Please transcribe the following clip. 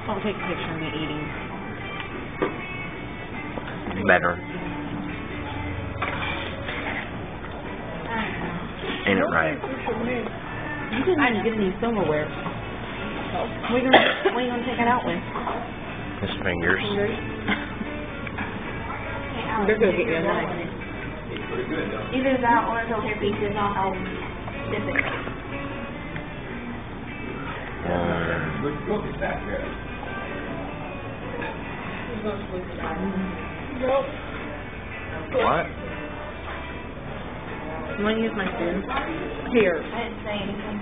Don't take a picture of me eating. Better. Ain't it right? You didn't even get any silverware. What are you gonna take it out with? His fingers. They're gonna get you a knife. Either that or it's okay pieces. I'll dip it. What? You want to use my spoon? Here. I didn't say anything.